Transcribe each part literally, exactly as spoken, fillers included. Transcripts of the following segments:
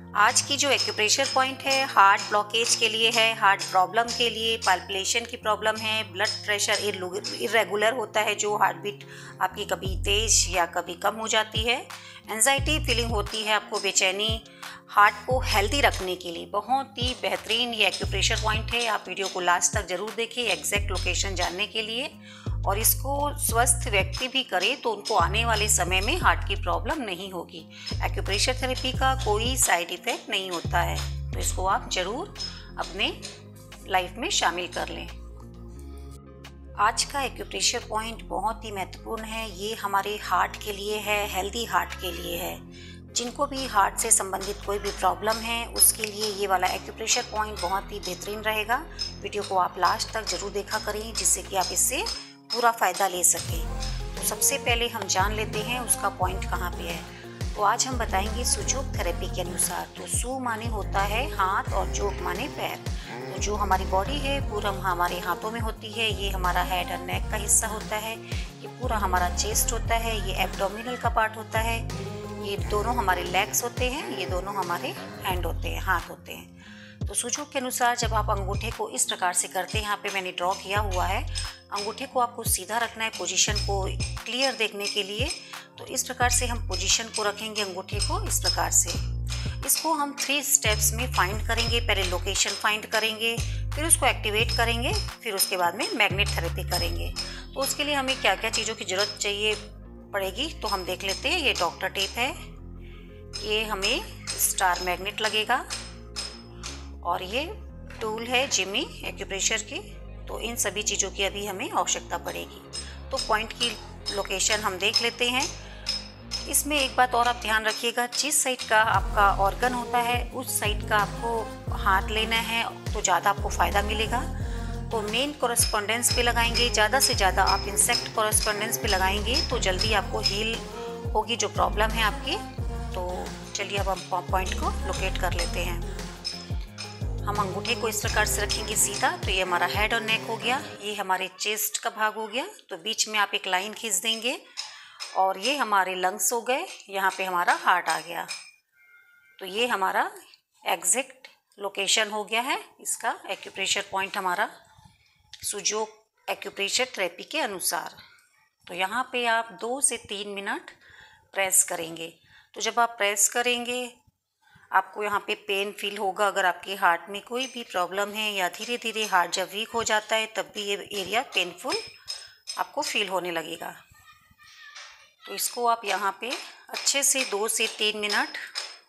आज की जो एक्यूप्रेशर पॉइंट है हार्ट ब्लॉकेज के लिए है, हार्ट प्रॉब्लम के लिए, पाल्पिटेशन की प्रॉब्लम है, ब्लड प्रेशर इरेगुलर होता है जो हार्ट बीट आपकी कभी तेज या कभी कम हो जाती है, एंजाइटी फीलिंग होती है, आपको बेचैनी, हार्ट को हेल्दी रखने के लिए बहुत ही बेहतरीन ये एक्यूप्रेशर पॉइंट है। आप वीडियो को लास्ट तक जरूर देखिए एग्जैक्ट लोकेशन जानने के लिए, और इसको स्वस्थ व्यक्ति भी करे तो उनको आने वाले समय में हार्ट की प्रॉब्लम नहीं होगी। एक्यूप्रेशर थेरेपी का कोई साइड इफ़ेक्ट नहीं होता है, तो इसको आप ज़रूर अपने लाइफ में शामिल कर लें। आज का एक्यूप्रेशर पॉइंट बहुत ही महत्वपूर्ण है। ये हमारे हार्ट के लिए है, हेल्दी हार्ट के लिए है। जिनको भी हार्ट से संबंधित कोई भी प्रॉब्लम है उसके लिए ये वाला एक्यूप्रेशर पॉइंट बहुत ही बेहतरीन रहेगा। वीडियो को आप लास्ट तक ज़रूर देखा करें जिससे कि आप इससे पूरा फ़ायदा ले सकें। तो सबसे पहले हम जान लेते हैं उसका पॉइंट कहाँ पे है। तो आज हम बताएंगे सुजोग थेरेपी के अनुसार। तो सु माने होता है हाथ और जोग माने पैर। तो जो हमारी बॉडी है पूरा हमारे हाथों में होती है। ये हमारा हेड और नेक का हिस्सा होता है, ये पूरा हमारा चेस्ट होता है, ये एब्डोमिनल का पार्ट होता है, ये दोनों हमारे लेग्स होते हैं, ये दोनों हमारे हैंड होते हैं, हाथ होते हैं। तो सुजोग के अनुसार जब आप अंगूठे को इस प्रकार से करते हैं, यहाँ पे मैंने ड्रॉ किया हुआ है, अंगूठे को आपको सीधा रखना है पोजीशन को क्लियर देखने के लिए। तो इस प्रकार से हम पोजीशन को रखेंगे अंगूठे को इस प्रकार से। इसको हम थ्री स्टेप्स में फाइंड करेंगे। पहले लोकेशन फाइंड करेंगे, फिर उसको एक्टिवेट करेंगे, फिर उसके बाद में मैग्नेट थेरेपी करेंगे। तो उसके लिए हमें क्या क्या चीज़ों की ज़रूरत चाहिए पड़ेगी तो हम देख लेते हैं। ये डॉक्टर टेप है, ये हमें स्टार मैग्नेट लगेगा, और ये टूल है जिमी एक्यूप्रेशर की। तो इन सभी चीज़ों की अभी हमें आवश्यकता पड़ेगी। तो पॉइंट की लोकेशन हम देख लेते हैं। इसमें एक बात और आप ध्यान रखिएगा, जिस साइड का आपका ऑर्गन होता है उस साइड का आपको हाथ लेना है तो ज़्यादा आपको फ़ायदा मिलेगा। तो मेन कॉरेस्पॉन्डेंस पे लगाएंगे, ज़्यादा से ज़्यादा आप इंसेक्ट कॉरेस्पॉन्डेंस पे लगाएंगे तो जल्दी आपको हील होगी जो प्रॉब्लम है आपकी। तो चलिए अब हम पॉइंट को लोकेट कर लेते हैं। हम अंगूठे को इस प्रकार से रखेंगे सीधा, तो ये हमारा हेड और नेक हो गया, ये हमारे चेस्ट का भाग हो गया। तो बीच में आप एक लाइन खींच देंगे, और ये हमारे लंग्स हो गए, यहाँ पे हमारा हार्ट आ गया। तो ये हमारा एग्जैक्ट लोकेशन हो गया है इसका एक्यूप्रेशर पॉइंट हमारा सुजोग एक्यूप्रेशर थेरेपी के अनुसार। तो यहाँ पे आप दो से तीन मिनट प्रेस करेंगे। तो जब आप प्रेस करेंगे आपको यहाँ पे पेन फील होगा। अगर आपके हार्ट में कोई भी प्रॉब्लम है या धीरे धीरे हार्ट जब वीक हो जाता है तब भी ये एरिया पेनफुल आपको फील होने लगेगा। तो इसको आप यहाँ पे अच्छे से दो से तीन मिनट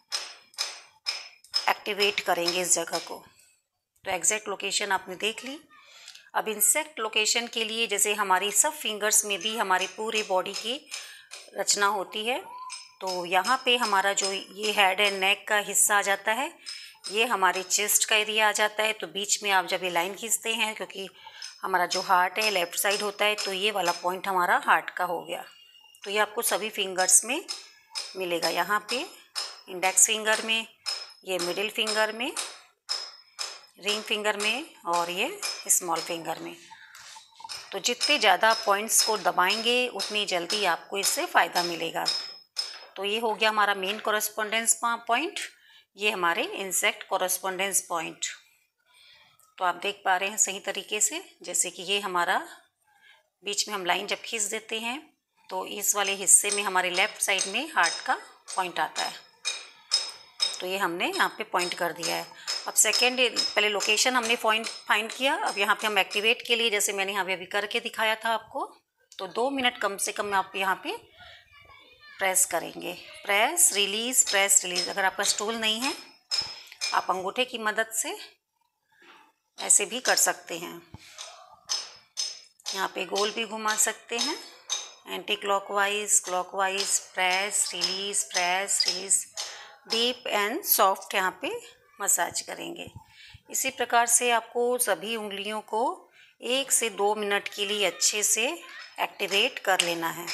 एक्टिवेट करेंगे इस जगह को। तो एग्जैक्ट लोकेशन आपने देख ली। अब इंसेक्ट लोकेशन के लिए जैसे हमारी सब फिंगर्स में भी हमारी पूरी बॉडी की रचना होती है, तो यहाँ पे हमारा जो ये हेड एंड नेक का हिस्सा आ जाता है, ये हमारे चेस्ट का एरिया आ जाता है। तो बीच में आप जब ये लाइन खींचते हैं, क्योंकि हमारा जो हार्ट है लेफ़्ट साइड होता है, तो ये वाला पॉइंट हमारा हार्ट का हो गया। तो ये आपको सभी फिंगर्स में मिलेगा, यहाँ पे इंडेक्स फिंगर में, ये मिडिल फिंगर में, रिंग फिंगर में, और ये स्मॉल फिंगर में। तो जितने ज़्यादा पॉइंट्स को दबाएंगे उतनी जल्दी आपको इससे फ़ायदा मिलेगा। तो ये हो गया हमारा मेन कॉरेस्पॉन्डेंस पॉइंट, ये हमारे इंसेक्ट कॉरेस्पॉन्डेंस पॉइंट। तो आप देख पा रहे हैं सही तरीके से, जैसे कि ये हमारा बीच में हम लाइन जब खींच देते हैं तो इस वाले हिस्से में हमारे लेफ़्ट साइड में हार्ट का पॉइंट आता है। तो ये हमने यहाँ पे पॉइंट कर दिया है। अब सेकेंड, पहले लोकेशन हमने पॉइंट फाइंड किया, अब यहाँ पे हम एक्टिवेट के लिए जैसे मैंने यहाँ पे अभी करके दिखाया था आपको, तो दो मिनट कम से कम आप यहाँ पे प्रेस करेंगे। Press release, press release. अगर आपका स्टूल नहीं है आप अंगूठे की मदद से ऐसे भी कर सकते हैं, यहाँ पे गोल भी घुमा सकते हैं, anti clockwise, clockwise, press release, press release, deep and soft यहाँ पे मसाज करेंगे। इसी प्रकार से आपको सभी उंगलियों को एक से दो मिनट के लिए अच्छे से एक्टिवेट कर लेना है।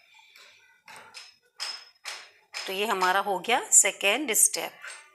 तो ये हमारा हो गया सेकेंड स्टेप।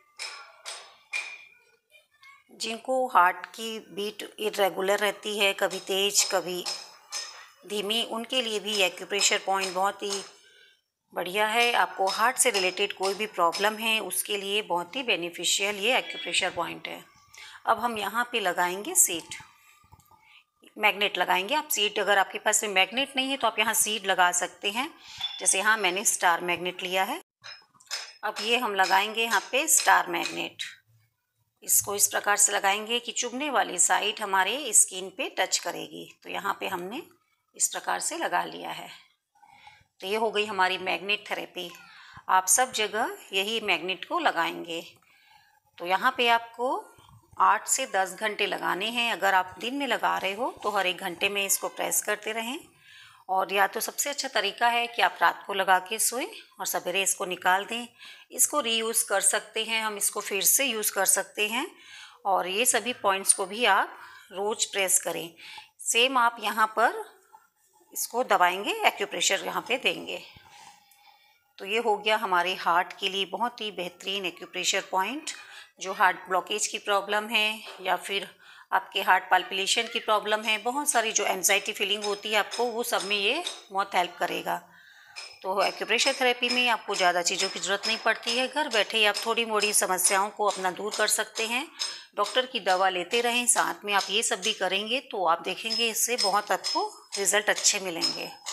जिनको हार्ट की बीट इरेगुलर रहती है, कभी तेज कभी धीमी, उनके लिए भी एक्यूप्रेशर पॉइंट बहुत ही बढ़िया है। आपको हार्ट से रिलेटेड कोई भी प्रॉब्लम है उसके लिए बहुत ही बेनिफिशियल ये एक्यूप्रेशर पॉइंट है। अब हम यहाँ पे लगाएंगे सीड, मैग्नेट लगाएंगे। आप सीड, अगर आपके पास में मैग्नेट नहीं है तो आप यहाँ सीड लगा सकते हैं। जैसे यहाँ मैंने स्टार मैग्नेट लिया है। अब ये हम लगाएंगे यहाँ पे स्टार मैग्नेट। इसको इस प्रकार से लगाएंगे कि चुभने वाली साइड हमारे स्किन पे टच करेगी। तो यहाँ पे हमने इस प्रकार से लगा लिया है। तो ये हो गई हमारी मैग्नेट थेरेपी। आप सब जगह यही मैग्नेट को लगाएंगे। तो यहाँ पे आपको आठ से दस घंटे लगाने हैं। अगर आप दिन में लगा रहे हो तो हर एक घंटे में इसको प्रेस करते रहें। और या तो सबसे अच्छा तरीका है कि आप रात को लगा के सोएं और सवेरे इसको निकाल दें। इसको रीयूज़ कर सकते हैं, हम इसको फिर से यूज़ कर सकते हैं। और ये सभी पॉइंट्स को भी आप रोज़ प्रेस करें। सेम आप यहाँ पर इसको दबाएंगे, एक्यूप्रेशर यहाँ पे देंगे। तो ये हो गया हमारे हार्ट के लिए बहुत ही बेहतरीन एक्यूप्रेशर पॉइंट। जो हार्ट ब्लॉकेज की प्रॉब्लम है या फिर आपके हार्ट पल्पिलेशन की प्रॉब्लम है, बहुत सारी जो एंजाइटी फीलिंग होती है आपको, वो सब में ये बहुत हेल्प करेगा। तो एक्यूप्रेशर थेरेपी में आपको ज़्यादा चीज़ों की ज़रूरत नहीं पड़ती है। घर बैठे ही आप थोड़ी मोड़ी समस्याओं को अपना दूर कर सकते हैं। डॉक्टर की दवा लेते रहें, साथ में आप ये सब भी करेंगे तो आप देखेंगे इससे बहुत आपको रिज़ल्ट अच्छे मिलेंगे।